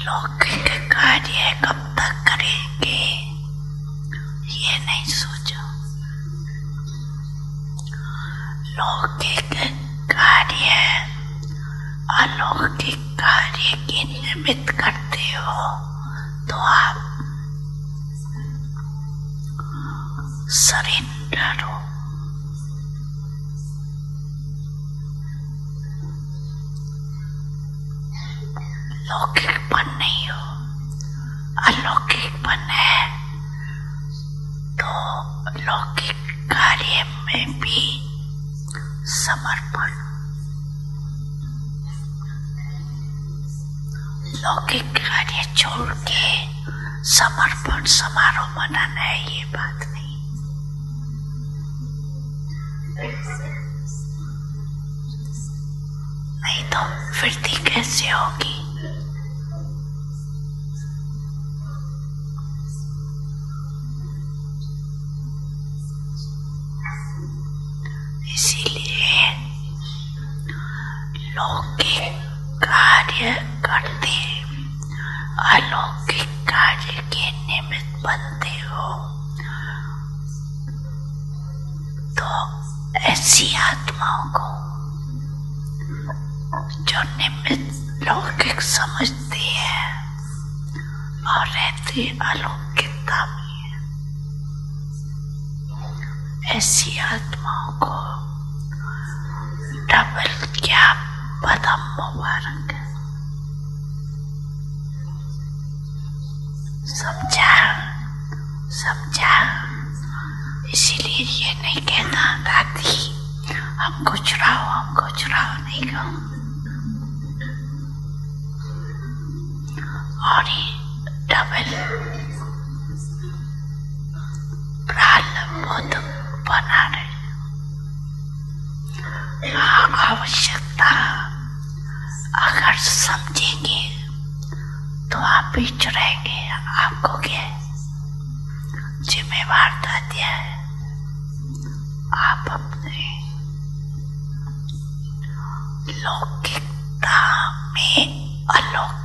लौकिक कार्य कब तक करेंगे ये नहीं सोचो। लौकिक कार्य अलौकिक कार्य के निमित्त करते हो तो आप सरेंडर हो। लौकिकपन नहीं हो, अलौकिकपन है। तो लौकिक कार्य में भी समर्पण, लौकिक कार्य छोड़ के समर्पण समारोह मनाना है, ये बात नहीं। नहीं तो वृद्धि कैसे होगी? इसीलिए लौकिक कार्य करते अलौकिक कार्य के निमित्त बनते हो तो ऐसी आत्माओं को जो निमित्त लौकिक समझती है और रहती अलौकिकता में, ऐसी आत्माओं को डबल क्या पदम मुबारक। समझा। इसीलिए ये नहीं कहता दादी हम कुछ रहो नहीं कहूँ। और ये डबल प्रारब्ध बना रहे। आवश्यकता अगर समझेंगे तो आप बीच रहेंगे। आपको क्या जिम्मेवार दिया है, आप अपने लौकिकता में अलौकिक